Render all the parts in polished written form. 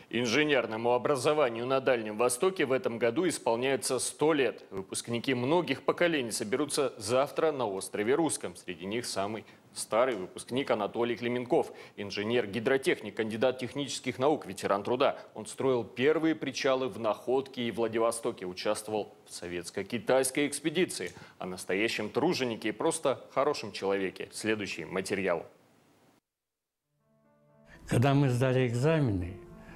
Инженерному образованию на Дальнем Востоке в этом году исполняется 100 лет. Выпускники многих поколений соберутся завтра на острове Русском. Среди них самый старый выпускник Анатолий Клименков. Инженер-гидротехник, кандидат технических наук, ветеран труда. Он строил первые причалы в Находке и Владивостоке. Участвовал в советско-китайской экспедиции. О настоящем труженике и просто хорошем человеке. Следующий материал. Когда мы сдали экзамены,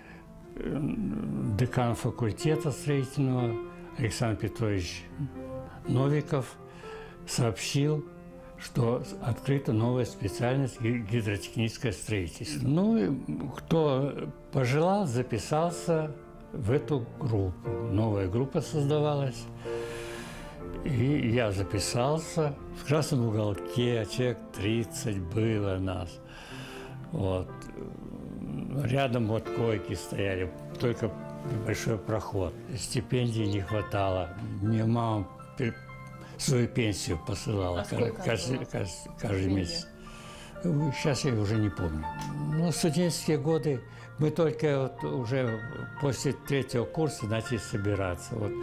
декан факультета строительного Александр Петрович Новиков сообщил, что открыта новая специальность гидротехническое строительство. Ну, и кто пожелал, записался в эту группу. Новая группа создавалась. И я записался. В красном уголке человек 30 было нас. Вот. Рядом вот койки стояли, только большой проход. Стипендий не хватало. Мне мама свою пенсию посылала каждый месяц. Сейчас я уже не помню. Ну, студенческие годы мы только вот уже после 3-го курса начали собираться. Вот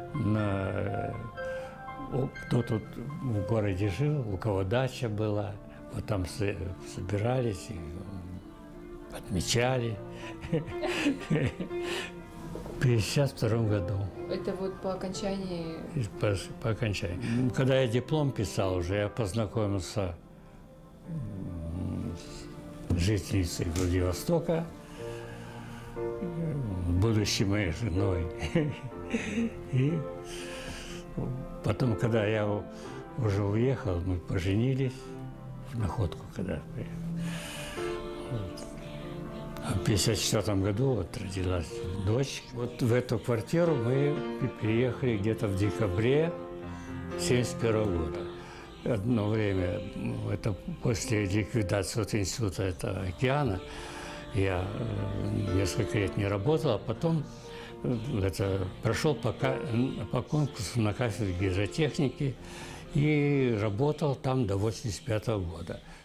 кто тут в городе жил, у кого дача была, вот там собирались и отмечали. В 1952 году. Это вот по окончании? По окончании. Когда я диплом писал уже, я познакомился с жительницей Владивостока, будущей моей женой. И потом, когда я уже уехал, мы поженились в Находку, когда приехал. А в 1954 году вот родилась дочь. Вот в эту квартиру мы переехали где-то в декабре 1971 года. Одно время, это после ликвидации вот института этого океана, я несколько лет не работал, а потом прошел по конкурсу на кафедре гидротехники и работал там до 1985 года.